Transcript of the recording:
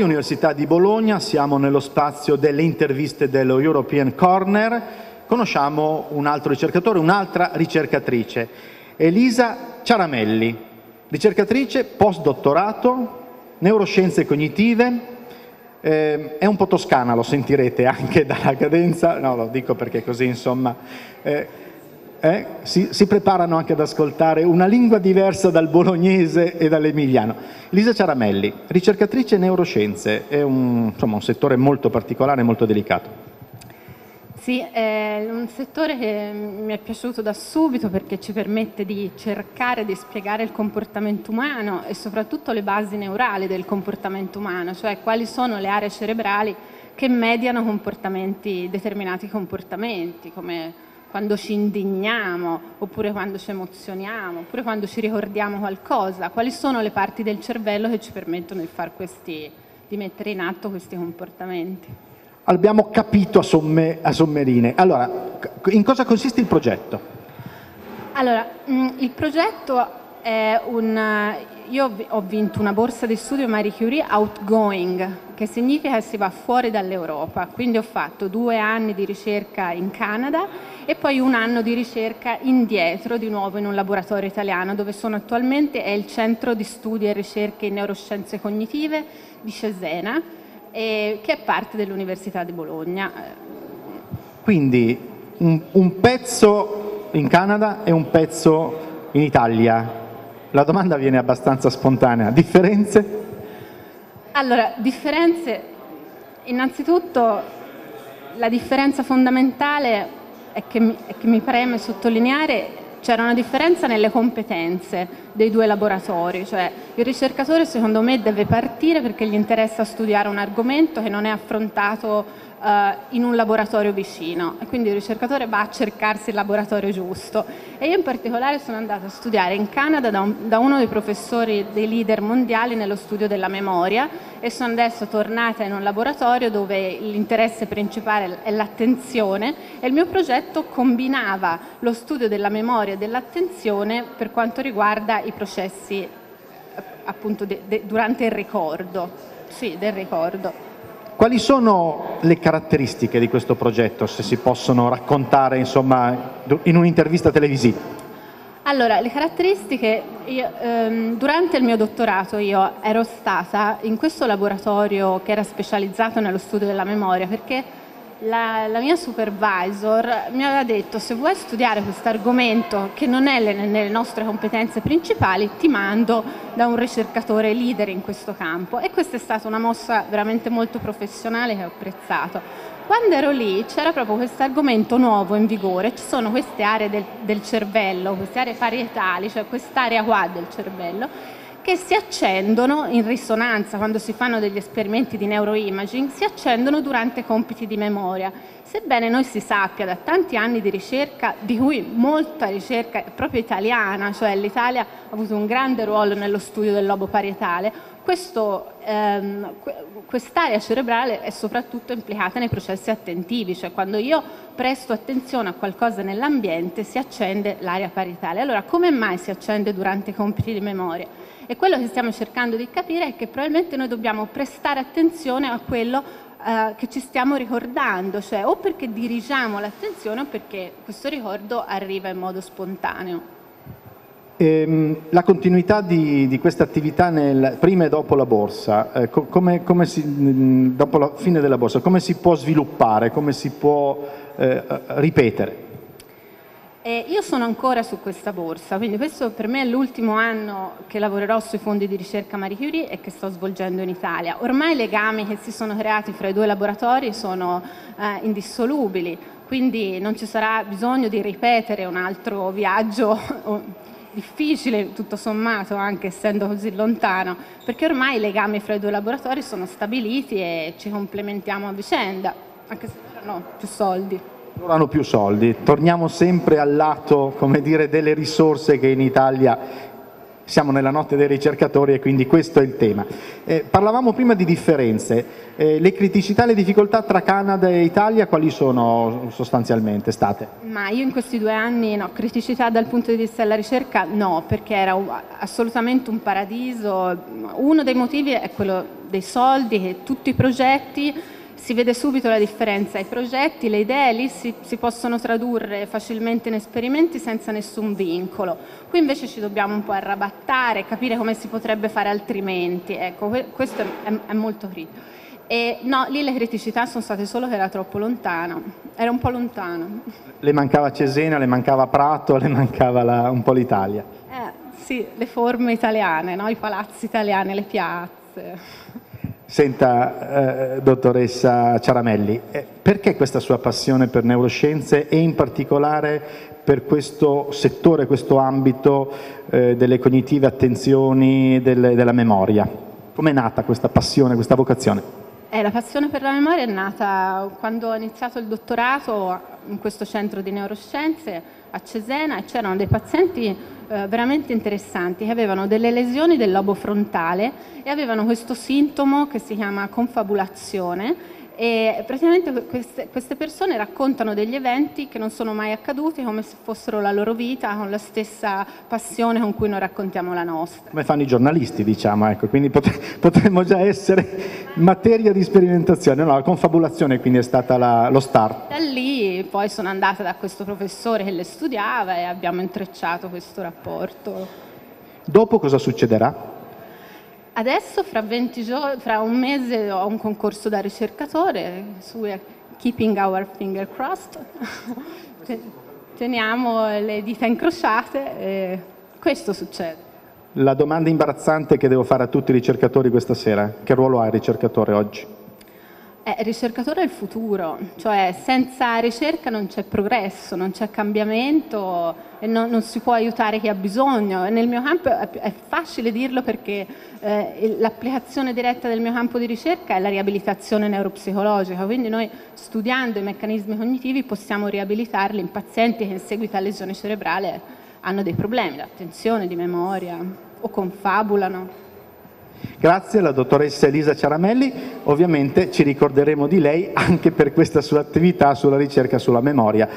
Università di Bologna, siamo nello spazio delle interviste dello European Corner. Conosciamo un altro ricercatore, un'altra ricercatrice, Elisa Ciaramelli, ricercatrice postdottorato, neuroscienze cognitive, è un po' toscana, lo sentirete anche dalla cadenza, no, lo dico perché così insomma si preparano anche ad ascoltare una lingua diversa dal bolognese e dall'emiliano. Elisa Ciaramelli, ricercatrice neuroscienze, è un settore molto particolare, molto delicato. Sì, è un settore che mi è piaciuto da subito perché ci permette di cercare di spiegare il comportamento umano e soprattutto le basi neurali del comportamento umano, cioè quali sono le aree cerebrali che mediano determinati comportamenti, come quando ci indigniamo, oppure quando ci emozioniamo, oppure quando ci ricordiamo qualcosa, quali sono le parti del cervello che ci permettono di mettere in atto questi comportamenti. Abbiamo capito a sommerine. Allora, in cosa consiste il progetto? Allora, il progetto è io ho vinto una borsa di studio Marie Curie Outgoing, che significa che si va fuori dall'Europa. Quindi ho fatto 2 anni di ricerca in Canada e poi 1 anno di ricerca indietro, di nuovo in un laboratorio italiano, dove sono attualmente, è il Centro di Studi e Ricerche in Neuroscienze Cognitive di Cesena, che è parte dell'Università di Bologna. Quindi un pezzo in Canada e un pezzo in Italia. La domanda viene abbastanza spontanea. Differenze? Allora, differenze. Innanzitutto la differenza fondamentale è che mi preme sottolineare. C'era una differenza nelle competenze dei 2 laboratori, cioè il ricercatore secondo me deve partire perché gli interessa studiare un argomento che non è affrontato in un laboratorio vicino, e quindi il ricercatore va a cercarsi il laboratorio giusto. E io in particolare sono andata a studiare in Canada da uno dei professori, dei leader mondiali nello studio della memoria, e sono adesso tornata in un laboratorio dove l'interesse principale è l'attenzione, e il mio progetto combinava lo studio della memoria e dell'attenzione per quanto riguarda i processi appunto durante il ricordo. Sì, del ricordo. Quali sono le caratteristiche di questo progetto, se si possono raccontare insomma in un'intervista televisiva? Allora, le caratteristiche, durante il mio dottorato io ero stata in questo laboratorio che era specializzato nello studio della memoria, perché la mia supervisor mi aveva detto: se vuoi studiare questo argomento che non è nelle nostre competenze principali, ti mando da un ricercatore leader in questo campo. E questa è stata una mossa veramente molto professionale che ho apprezzato. Quando ero lì c'era proprio questo argomento nuovo in vigore, ci sono queste aree del cervello, queste aree parietali, cioè quest'area qua del cervello, che si accendono in risonanza quando si fanno degli esperimenti di neuroimaging, si accendono durante compiti di memoria. Sebbene noi si sappia da tanti anni di ricerca, di cui molta ricerca è proprio italiana, cioè l'Italia ha avuto un grande ruolo nello studio del lobo parietale, quest'area cerebrale è soprattutto implicata nei processi attentivi, cioè quando io presto attenzione a qualcosa nell'ambiente si accende l'area parietale. Allora, come mai si accende durante i compiti di memoria? E quello che stiamo cercando di capire è che probabilmente noi dobbiamo prestare attenzione a quello che ci stiamo ricordando, cioè o perché dirigiamo l'attenzione o perché questo ricordo arriva in modo spontaneo. La continuità di questa attività prima e dopo la borsa, dopo la fine della borsa, come si può sviluppare, come si può ripetere? Io sono ancora su questa borsa, quindi questo per me è l'ultimo anno che lavorerò sui fondi di ricerca Marie Curie e che sto svolgendo in Italia. Ormai i legami che si sono creati fra i 2 laboratori sono indissolubili, quindi non ci sarà bisogno di ripetere un altro viaggio difficile, tutto sommato, anche essendo così lontano, perché ormai i legami fra i 2 laboratori sono stabiliti e ci complementiamo a vicenda, anche se loro hanno più soldi. Loro hanno più soldi. Torniamo sempre al lato, come dire, delle risorse che in Italia Siamo nella notte dei ricercatori e quindi questo è il tema. Parlavamo prima di differenze. Le criticità e le difficoltà tra Canada e Italia quali sono sostanzialmente state? Ma io in questi 2 anni no, criticità dal punto di vista della ricerca no, perché era assolutamente un paradiso. Uno dei motivi è quello dei soldi, che tutti i progetti si vede subito la differenza. I progetti, le idee lì si possono tradurre facilmente in esperimenti senza nessun vincolo. Qui invece ci dobbiamo un po' arrabattare, capire come si potrebbe fare altrimenti. Ecco, questo è molto critico. E no, lì le criticità sono state solo che era troppo lontano, era un po' lontano. Le mancava Cesena, le mancava Prato, le mancava un po' l'Italia. Sì, le forme italiane, no? I palazzi italiani, le piazze. Senta, dottoressa Ciaramelli, perché questa sua passione per neuroscienze e in particolare per questo settore, questo ambito delle cognitive attenzioni, della memoria? Com'è nata questa passione, questa vocazione? La passione per la memoria è nata quando ho iniziato il dottorato in questo centro di neuroscienze a Cesena e c'erano dei pazienti veramente interessanti che avevano delle lesioni del lobo frontale e avevano questo sintomo che si chiama confabulazione e praticamente queste persone raccontano degli eventi che non sono mai accaduti come se fossero la loro vita, con la stessa passione con cui noi raccontiamo la nostra. Come fanno i giornalisti, diciamo, ecco, quindi potremmo già essere materia di sperimentazione. No, la confabulazione quindi è stata lo start. Da lì poi sono andata da questo professore che le studiava e abbiamo intrecciato questo rapporto. Dopo cosa succederà? Adesso fra 20 giorni, fra un mese ho un concorso da ricercatore su Keeping Our Finger Crossed. Teniamo le dita incrociate e questo succede. La domanda imbarazzante che devo fare a tutti i ricercatori questa sera: che ruolo ha il ricercatore oggi? Il ricercatore è il futuro, cioè senza ricerca non c'è progresso, non c'è cambiamento e non si può aiutare chi ha bisogno. Nel mio campo è facile dirlo perché l'applicazione diretta del mio campo di ricerca è la riabilitazione neuropsicologica, quindi noi studiando i meccanismi cognitivi possiamo riabilitarli in pazienti che in seguito a lesione cerebrale hanno dei problemi di attenzione, di memoria o confabulano. Grazie alla dottoressa Elisa Ciaramelli, ovviamente ci ricorderemo di lei anche per questa sua attività sulla ricerca sulla memoria.